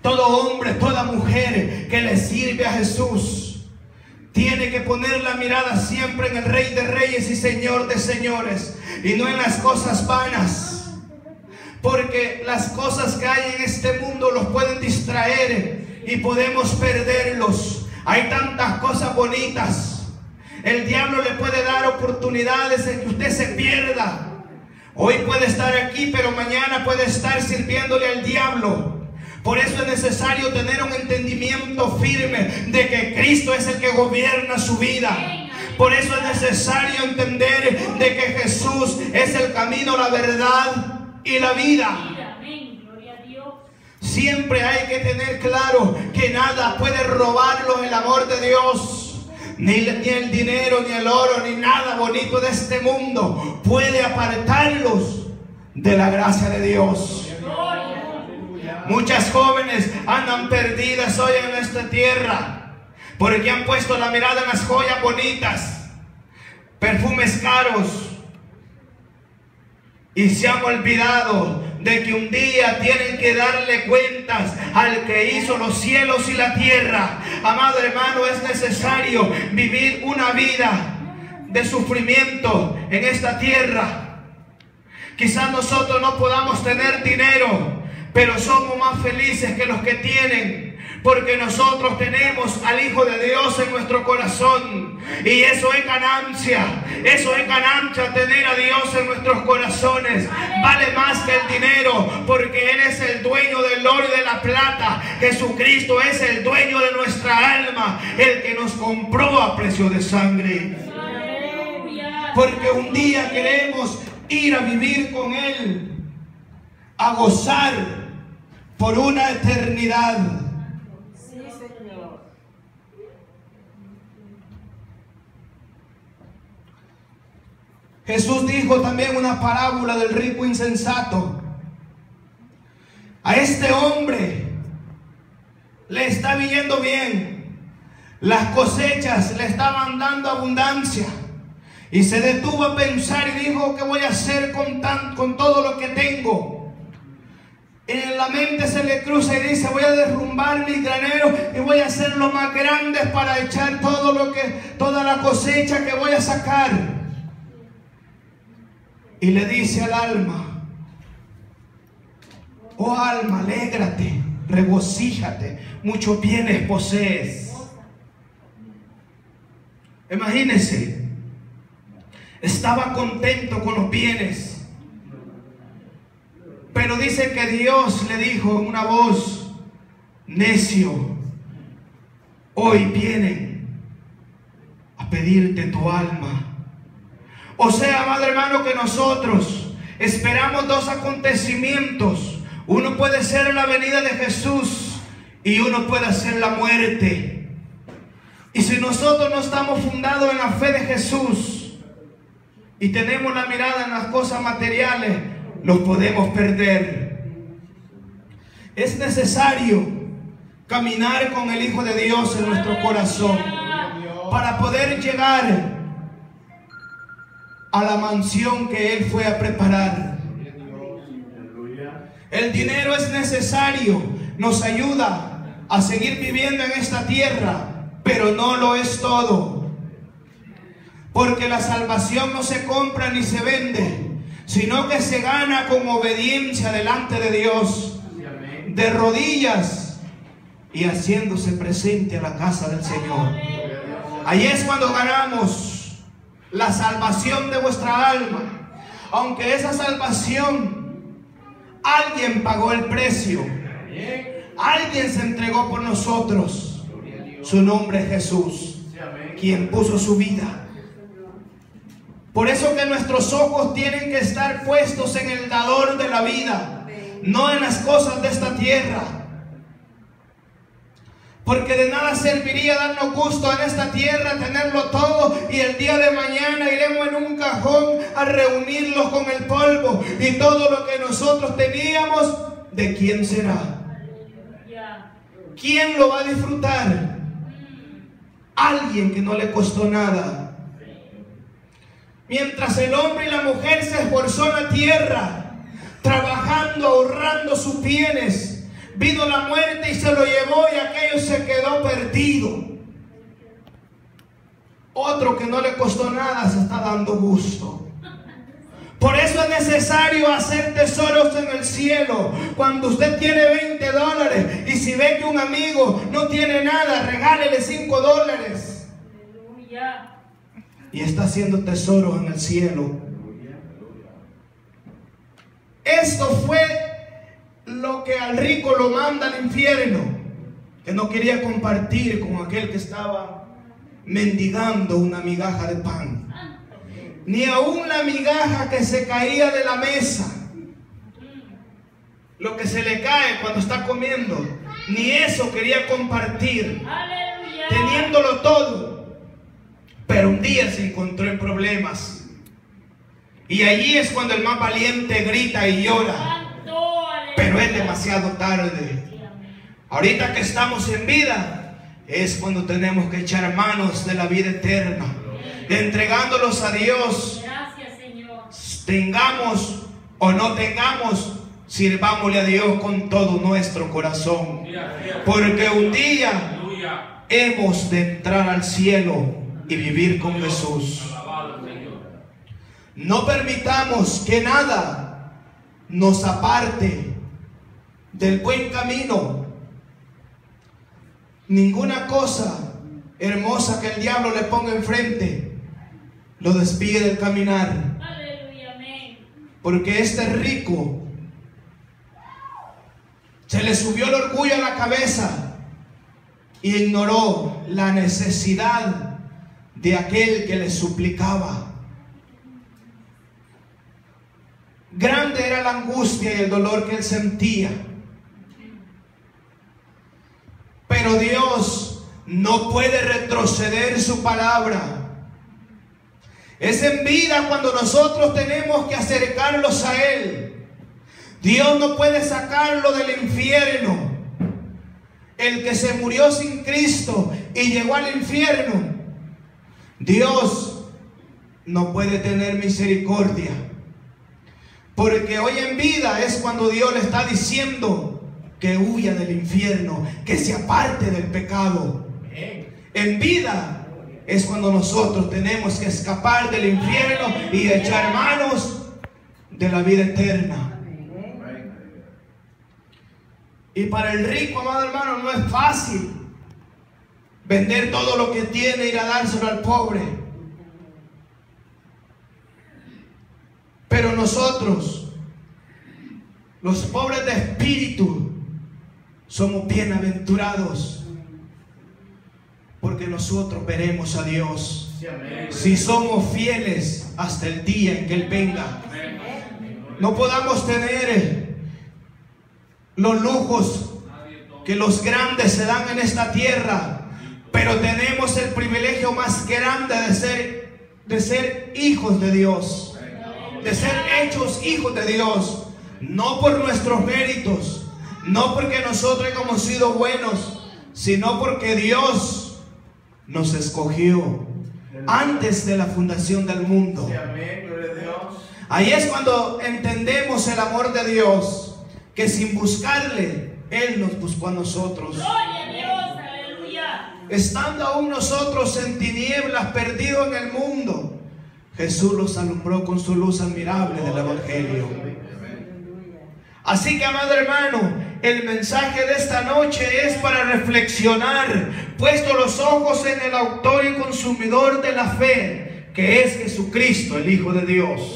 Todo hombre, toda mujer que le sirve a Jesús tiene que poner la mirada siempre en el Rey de Reyes y Señor de Señores, y no en las cosas vanas, porque las cosas que hay en este mundo los pueden distraer y podemos perderlos. Hay tantas cosas bonitas. El diablo le puede dar oportunidades en que usted se pierda. Hoy puede estar aquí, pero mañana puede estar sirviéndole al diablo. Por eso es necesario tener un entendimiento firme de que Cristo es el que gobierna su vida. Por eso es necesario entender de que Jesús es el camino, la verdad y la vida. Siempre hay que tener claro que nada puede robarlos el amor de Dios. Ni el dinero, ni el oro, ni nada bonito de este mundo puede apartarlos de la gracia de Dios. Muchas jóvenes andan perdidas hoy en esta tierra porque han puesto la mirada en las joyas bonitas, perfumes caros, y se han olvidado de que un día tienen que darle cuentas al que hizo los cielos y la tierra. Amado hermano, es necesario vivir una vida de sufrimiento en esta tierra. Quizás nosotros no podamos tener dinero, pero somos más felices que los que tienen, porque nosotros tenemos al Hijo de Dios en nuestro corazón. Y eso es ganancia. Eso es ganancia, tener a Dios en nuestros corazones. Vale más que el dinero, porque Él es el dueño del oro y de la plata. Jesucristo es el dueño de nuestra alma, el que nos compró a precio de sangre. Porque un día queremos ir a vivir con Él, a gozar por una eternidad. Jesús dijo también una parábola del rico insensato. A este hombre le está yendo bien, las cosechas le estaban dando abundancia, y se detuvo a pensar y dijo: ¿qué voy a hacer con todo lo que tengo? En la mente se le cruza y dice: voy a derrumbar mi granero y voy a hacer lo más grande para echar toda la cosecha que voy a sacar. Y le dice al alma: oh alma, alégrate, regocíjate, muchos bienes posees. Imagínense, estaba contento con los bienes, pero dice que Dios le dijo en una voz: necio, hoy vienen a pedirte tu alma. O sea, amado hermano, que nosotros esperamos dos acontecimientos. Uno puede ser la venida de Jesús y uno puede ser la muerte. Y si nosotros no estamos fundados en la fe de Jesús y tenemos la mirada en las cosas materiales, los podemos perder. Es necesario caminar con el Hijo de Dios en nuestro corazón para poder llegar a la mansión que Él fue a preparar. El dinero es necesario, nos ayuda a seguir viviendo en esta tierra, pero no lo es todo, porque la salvación no se compra ni se vende, sino que se gana con obediencia delante de Dios, de rodillas y haciéndose presente a la casa del Señor. Ahí es cuando ganamos la salvación de vuestra alma. Aunque esa salvación, alguien pagó el precio, alguien se entregó por nosotros. Su nombre es Jesús, quien puso su vida. Por eso que nuestros ojos tienen que estar puestos en el dador de la vida, no en las cosas de esta tierra. Porque de nada serviría darnos gusto en esta tierra, tenerlo todo, y el día de mañana iremos en un cajón a reunirlos con el polvo. Y todo lo que nosotros teníamos, ¿de quién será? ¿Quién lo va a disfrutar? Alguien que no le costó nada. Mientras el hombre y la mujer se esforzó en la tierra, trabajando, ahorrando sus bienes, Vino la muerte y se lo llevó y aquello se quedó perdido. Otro que no le costó nada se está dando gusto. Por eso es necesario hacer tesoros en el cielo. Cuando usted tiene $20 y si ve que un amigo no tiene nada, regálele $5. Y está haciendo tesoros en el cielo. Esto fue lo que al rico lo manda al infierno, que no quería compartir con aquel que estaba mendigando una migaja de pan. Ni aún la migaja que se caía de la mesa, lo que se le cae cuando está comiendo, ni eso quería compartir, teniéndolo todo. Pero un día se encontró en problemas, y allí es cuando el más valiente grita y llora. Pero es demasiado tarde. Ahorita que estamos en vida es cuando tenemos que echar manos de la vida eterna, entregándolos a Dios. Gracias, Señor. Tengamos o no tengamos, sirvámosle a Dios con todo nuestro corazón, porque un día hemos de entrar al cielo y vivir con Jesús. No permitamos que nada nos aparte del buen camino. Ninguna cosa hermosa que el diablo le ponga enfrente lo despide del caminar. Aleluya, amén. Porque este rico se le subió el orgullo a la cabeza y ignoró la necesidad de aquel que le suplicaba. Grande era la angustia y el dolor que él sentía. Pero Dios no puede retroceder su palabra. Es en vida cuando nosotros tenemos que acercarlos a Él. Dios no puede sacarlo del infierno. El que se murió sin Cristo y llegó al infierno, Dios no puede tener misericordia. Porque hoy en vida es cuando Dios le está diciendo que huya del infierno, que se aparte del pecado. En vida es cuando nosotros tenemos que escapar del infierno y echar manos de la vida eterna. Y para el rico, amado hermano, no es fácil vender todo lo que tiene e ir a dárselo al pobre. Pero nosotros, los pobres de espíritu, somos bienaventurados, porque nosotros veremos a Dios si somos fieles hasta el día en que Él venga. No podamos tener los lujos que los grandes se dan en esta tierra, pero tenemos el privilegio más grande de ser hijos de Dios, de ser hechos hijos de Dios, no por nuestros méritos, no porque nosotros hemos sido buenos, sino porque Dios nos escogió antes de la fundación del mundo. Ahí es cuando entendemos el amor de Dios, que sin buscarle, Él nos buscó a nosotros. Gloria a Dios, aleluya. Estando aún nosotros en tinieblas, perdidos en el mundo, Jesús los alumbró con su luz admirable del Evangelio. Así que, amado hermano, el mensaje de esta noche es para reflexionar, puesto los ojos en el autor y consumidor de la fe, que es Jesucristo, el Hijo de Dios.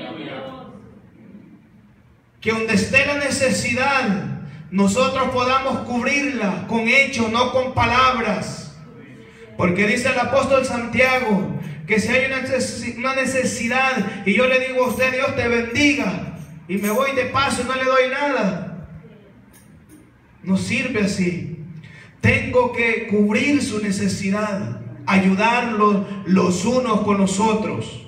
Que donde esté la necesidad, nosotros podamos cubrirla con hechos, no con palabras. Porque dice el apóstol Santiago que si hay una necesidad y yo le digo a usted, Dios te bendiga, y me voy de paso y no le doy nada, no sirve así. Tengo que cubrir su necesidad, ayudarlos los unos con los otros.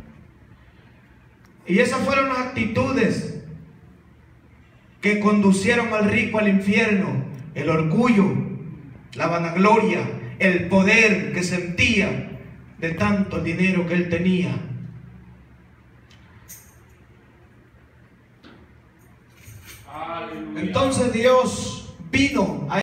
Y esas fueron las actitudes que conducieron al rico al infierno: el orgullo, la vanagloria, el poder que sentía de tanto dinero que él tenía. Entonces Dios vino a